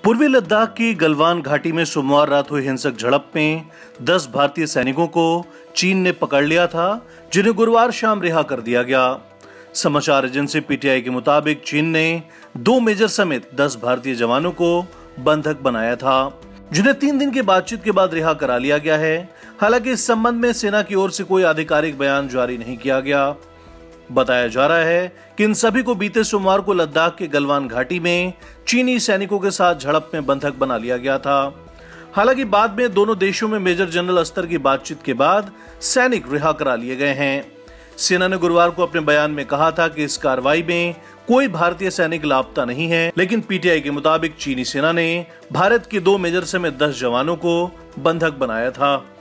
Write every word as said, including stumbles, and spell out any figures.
पूर्वी लद्दाख की गलवान घाटी में सोमवार रात हुई हिंसक झड़प में दस भारतीय सैनिकों को चीन ने पकड़ लिया था, जिन्हें गुरुवार शाम रिहा कर दिया गया। समाचार एजेंसी पीटीआई के मुताबिक चीन ने दो मेजर समेत दस भारतीय जवानों को बंधक बनाया था, जिन्हें तीन दिन की बातचीत के बाद रिहा करा लिया गया है। हालांकि इस संबंध में सेना की ओर से कोई आधिकारिक बयान जारी नहीं किया गया। बताया जा रहा है कि इन सभी को बीते सोमवार को लद्दाख के गलवान घाटी में चीनी सैनिकों के साथ झड़प में बंधक बना लिया गया था। हालांकि बाद में दोनों देशों में मेजर जनरल स्तर की बातचीत के बाद सैनिक रिहा करा लिए गए हैं। सेना ने गुरुवार को अपने बयान में कहा था कि इस कार्रवाई में कोई भारतीय सैनिक लापता नहीं है, लेकिन पीटीआई के मुताबिक चीनी सेना ने भारत के दो मेजर समेत दस जवानों को बंधक बनाया था।